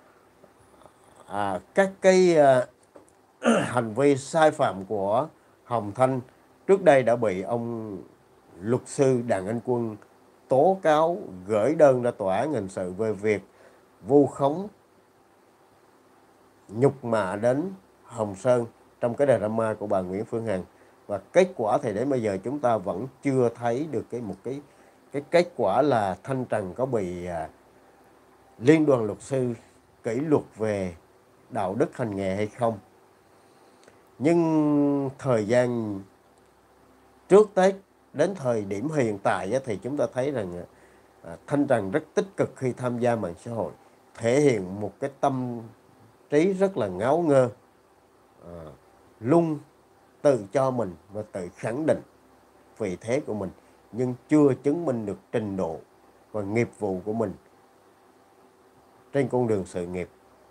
à, các cái à, hành vi sai phạm của Hồng Thanh trước đây đã bị ông luật sư Đặng Anh Quân tố cáo, gửi đơn ra tòa án hình sự về việc vu khống, nhục mạ đến Hồng Sơn trong cái drama của bà Nguyễn Phương Hằng. Và kết quả thì đến bây giờ chúng ta vẫn chưa thấy được cái một cái cái kết quả là Thanh Trần có bị à, Liên đoàn luật sư kỷ luật về đạo đức hành nghề hay không. Nhưng thời gian trước Tết đến thời điểm hiện tại thì chúng ta thấy rằng à, Thanh Trần rất tích cực khi tham gia mạng xã hội, thể hiện một cái tâm trí rất là ngáo ngơ, à, luôn tự cho mình và tự khẳng định vị thế của mình, nhưng chưa chứng minh được trình độ và nghiệp vụ của mình trên con đường sự nghiệp.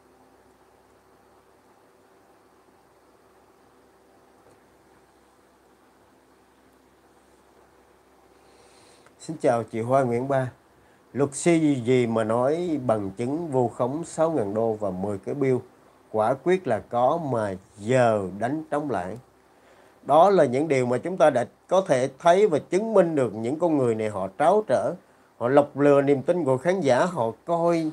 Xin chào chị Hoa Nguyễn Ba. Luật sư gì, gì mà nói bằng chứng vu khống sáu nghìn đô và mười cái bill, quả quyết là có mà giờ đánh trống lại. Đó là những điều mà chúng ta đã có thể thấy và chứng minh được những con người này họ tráo trở, họ lọc lừa niềm tin của khán giả, họ coi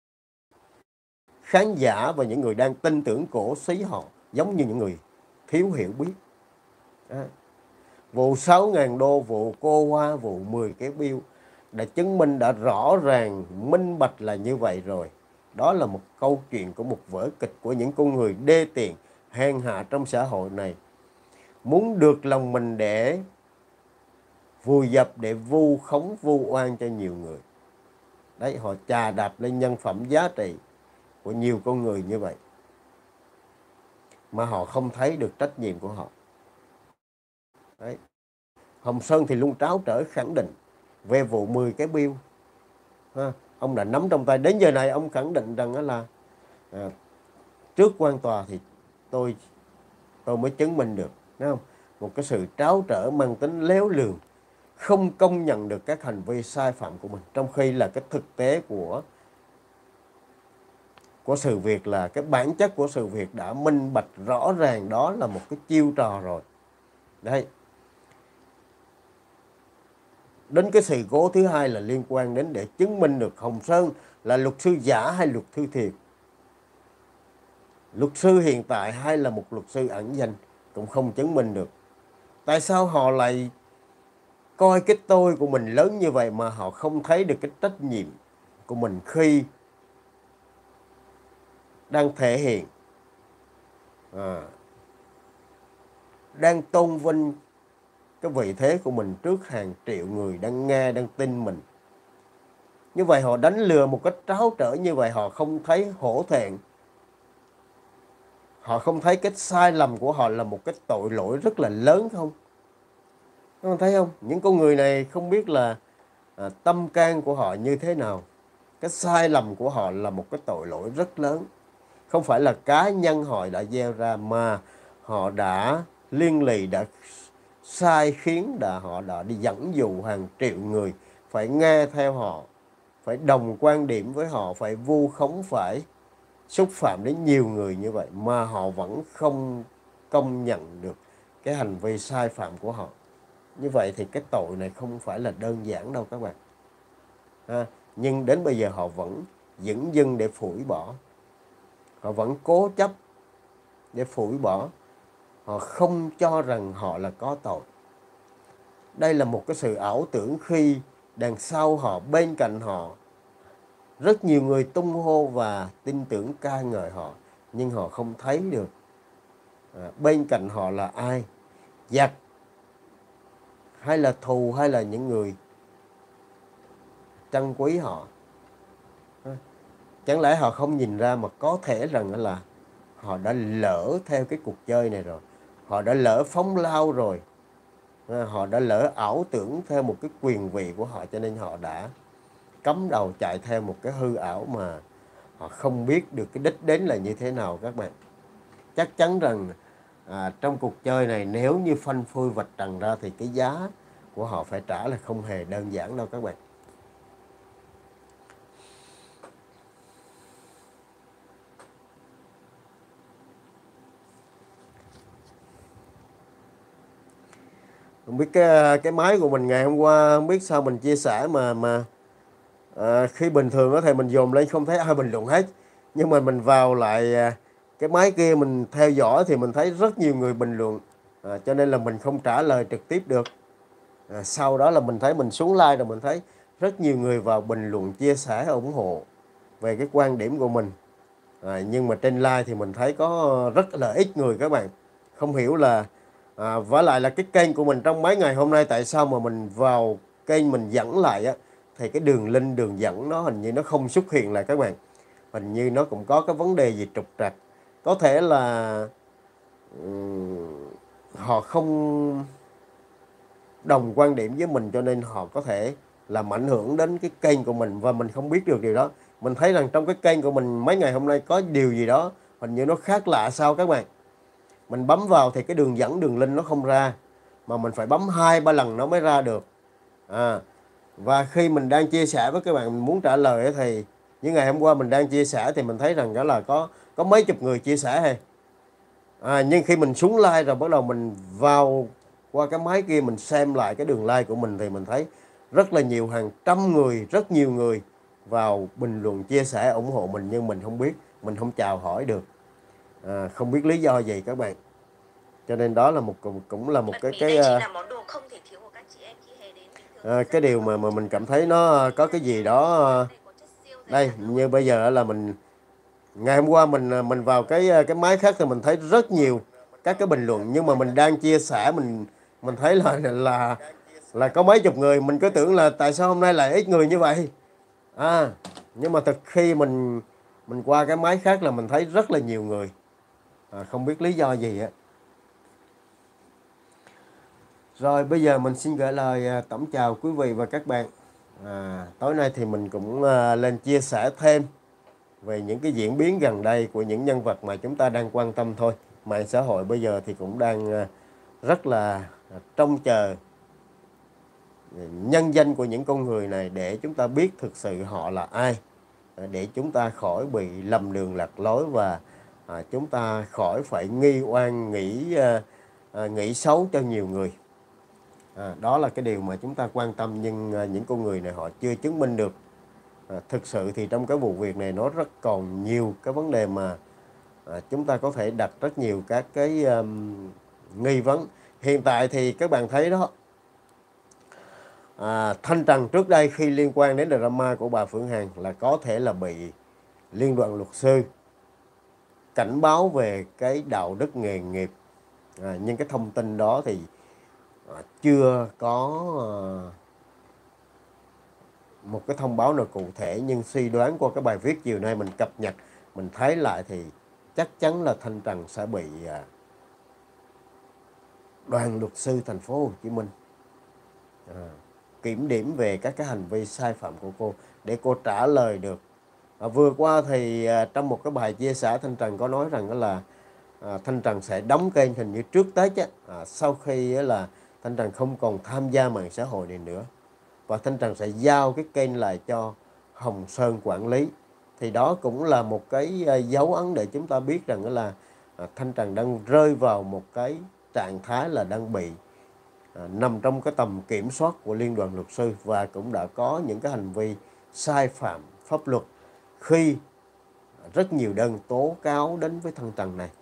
khán giả và những người đang tin tưởng cổ xí họ giống như những người thiếu hiểu biết. À, vụ sáu nghìn đô, vụ cô Hoa, vụ mười cái bill đã chứng minh, đã rõ ràng minh bạch là như vậy rồi. Đó là một câu chuyện của một vở kịch của những con người đê tiện, hèn hạ trong xã hội này, muốn được lòng mình để vùi dập, để vu khống vu oan cho nhiều người. Đấy, họ chà đạp lên nhân phẩm giá trị của nhiều con người như vậy, mà họ không thấy được trách nhiệm của họ. Đấy. Hồng Sơn thì luôn tráo trở khẳng định về vụ mười cái bill. Ha, ông đã nắm trong tay, đến giờ này ông khẳng định rằng là à, trước quan tòa thì tôi tôi mới chứng minh được, đúng không? Một cái sự tráo trở mang tính léo lường, không công nhận được các hành vi sai phạm của mình, trong khi là cái thực tế của của sự việc, là cái bản chất của sự việc đã minh bạch rõ ràng, đó là một cái chiêu trò rồi. Đây. Đến cái sự cố thứ hai là liên quan đến để chứng minh được Hồng Sơn là luật sư giả hay luật sư thiệt, luật sư hiện tại hay là một luật sư ẩn danh, cũng không chứng minh được. Tại sao họ lại coi cái tôi của mình lớn như vậy mà họ không thấy được cái trách nhiệm của mình khi đang thể hiện, à, đang tôn vinh cái vị thế của mình trước hàng triệu người đang nghe, đang tin mình. Như vậy họ đánh lừa một cách tráo trở như vậy, họ không thấy hổ thẹn, họ không thấy cái sai lầm của họ là một cái tội lỗi rất là lớn không? Các thấy không? Những con người này không biết là à, tâm can của họ như thế nào. Cái sai lầm của họ là một cái tội lỗi rất lớn. Không phải là cá nhân họ đã gieo ra, mà họ đã liên lụy, đã sai khiến, đã họ đã đi dẫn dụ hàng triệu người phải nghe theo họ, phải đồng quan điểm với họ, phải vu khống, phải xúc phạm đến nhiều người như vậy, mà họ vẫn không công nhận được cái hành vi sai phạm của họ. Như vậy thì cái tội này không phải là đơn giản đâu các bạn. À, nhưng đến bây giờ họ vẫn dửng dưng để phủi bỏ. Họ vẫn cố chấp để phủi bỏ. Họ không cho rằng họ là có tội. Đây là một cái sự ảo tưởng khi đằng sau họ, bên cạnh họ, rất nhiều người tung hô và tin tưởng ca ngợi họ, nhưng họ không thấy được à, bên cạnh họ là ai, giặc hay là thù, hay là những người trân quý họ. Chẳng lẽ họ không nhìn ra mà có thể rằng là họ đã lỡ theo cái cuộc chơi này rồi, họ đã lỡ phóng lao rồi, họ đã lỡ ảo tưởng theo một cái quyền vị của họ, cho nên họ đã cắm đầu chạy theo một cái hư ảo mà họ không biết được cái đích đến là như thế nào các bạn. Chắc chắn rằng à, trong cuộc chơi này nếu như phanh phui vạch trần ra thì cái giá của họ phải trả là không hề đơn giản đâu các bạn. Không biết cái cái máy của mình ngày hôm qua không biết sao mình chia sẻ mà mà à, khi bình thường đó thì mình dồn lên không thấy ai bình luận hết, nhưng mà mình vào lại à, cái máy kia mình theo dõi thì mình thấy rất nhiều người bình luận, à, cho nên là mình không trả lời trực tiếp được. À, sau đó là mình thấy mình xuống like rồi mình thấy rất nhiều người vào bình luận chia sẻ ủng hộ về cái quan điểm của mình, à, nhưng mà trên like thì mình thấy có rất là ít người các bạn. Không hiểu là à, vả lại là cái kênh của mình trong mấy ngày hôm nay tại sao mà mình vào kênh mình dẫn lại á, thì cái đường link, đường dẫn nó hình như nó không xuất hiện lại các bạn. Hình như nó cũng có cái vấn đề gì trục trặc. Có thể là um, họ không đồng quan điểm với mình, cho nên họ có thể làm ảnh hưởng đến cái kênh của mình và mình không biết được điều đó. Mình thấy rằng trong cái kênh của mình mấy ngày hôm nay có điều gì đó hình như nó khác lạ sao các bạn. Mình bấm vào thì cái đường dẫn, đường link nó không ra, mà mình phải bấm hai ba lần nó mới ra được. À, và khi mình đang chia sẻ với các bạn, mình muốn trả lời ấy, thì như ngày hôm qua mình đang chia sẻ thì mình thấy rằng đó là có có mấy chục người chia sẻ hay. À, nhưng khi mình xuống like rồi bắt đầu mình vào qua cái máy kia mình xem lại cái đường like của mình thì mình thấy rất là nhiều, hàng trăm người, rất nhiều người vào bình luận chia sẻ ủng hộ mình, nhưng mình không biết, mình không chào hỏi được, à, không biết lý do gì các bạn. Cho nên đó là một cũng là một Bật cái mí cái đây chính à, là món đồ không thể thiếu của các chị em khi hè đến, bình thường à, thì cái rất điều nhiều mà các mà tổ mình chức cảm đặc thấy biệt nó đến có rất cái gì nhiều đó. hàng. À, Đây có chất siêu rẻ đây mạt luôn. như bây giờ là mình ngày hôm qua mình à, mình vào cái à, cái máy khác thì mình thấy rất nhiều các cái bình luận, nhưng mà mình đang chia sẻ mình mình thấy là là là có mấy chục người, mình cứ tưởng là tại sao hôm nay lại ít người như vậy. À, nhưng mà thực khi mình mình qua cái máy khác là mình thấy rất là nhiều người, à, không biết lý do gì á. Rồi bây giờ mình xin gửi lời à, tổng chào quý vị và các bạn. À, tối nay thì mình cũng à, lên chia sẻ thêm về những cái diễn biến gần đây của những nhân vật mà chúng ta đang quan tâm thôi. Mạng xã hội bây giờ thì cũng đang à, rất là trông chờ nhân danh của những con người này để chúng ta biết thực sự họ là ai, để chúng ta khỏi bị lầm đường lạc lối và à, chúng ta khỏi phải nghi oan, nghĩ à, à, nghĩ xấu cho nhiều người. À, đó là cái điều mà chúng ta quan tâm, nhưng à, những con người này họ chưa chứng minh được. À, thực sự thì trong cái vụ việc này nó rất còn nhiều cái vấn đề mà à, chúng ta có thể đặt rất nhiều các cái um, nghi vấn. Hiện tại thì các bạn thấy đó, à, Thanh Trần trước đây khi liên quan đến drama của bà Phương Hằng là có thể là bị liên đoàn luật sư cảnh báo về cái đạo đức nghề nghiệp. À, nhưng cái thông tin đó thì à, chưa có à, một cái thông báo nào cụ thể, nhưng suy đoán qua cái bài viết chiều nay mình cập nhật, mình thấy lại thì chắc chắn là Thanh Trần sẽ bị à, đoàn luật sư thành phố Hồ Chí Minh à, kiểm điểm về các cái hành vi sai phạm của cô để cô trả lời được. À, vừa qua thì à, trong một cái bài chia sẻ Thanh Trần có nói rằng đó là à, Thanh Trần sẽ đóng kênh hình như trước Tết á, à, sau khi là Thanh Trần không còn tham gia mạng xã hội này nữa và Thanh Trần sẽ giao cái kênh lại cho Hồng Sơn quản lý. Thì đó cũng là một cái à, dấu ấn để chúng ta biết rằng đó là à, Thanh Trần đang rơi vào một cái trạng thái là đang bị à, nằm trong cái tầm kiểm soát của Liên đoàn luật sư và cũng đã có những cái hành vi sai phạm pháp luật khi rất nhiều đơn tố cáo đến với Thanh Trần này.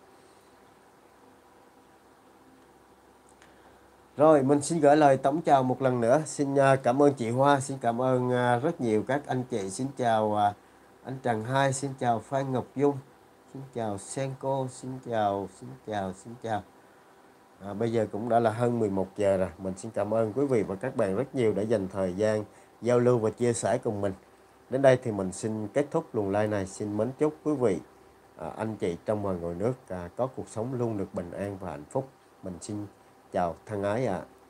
Rồi mình xin gửi lời tổng chào một lần nữa. Xin cảm ơn chị Hoa, xin cảm ơn rất nhiều các anh chị. Xin chào anh Trần Hai, xin chào Phan Ngọc Dung, xin chào Senko, xin chào, xin chào, xin chào. À, bây giờ cũng đã là hơn mười một giờ rồi. Mình xin cảm ơn quý vị và các bạn rất nhiều đã dành thời gian giao lưu và chia sẻ cùng mình. Đến đây thì mình xin kết thúc luồng live này. Xin mến chúc quý vị, à, anh chị trong và ngoài nước à, có cuộc sống luôn được bình an và hạnh phúc. Mình xin chào thân ái ạ. À.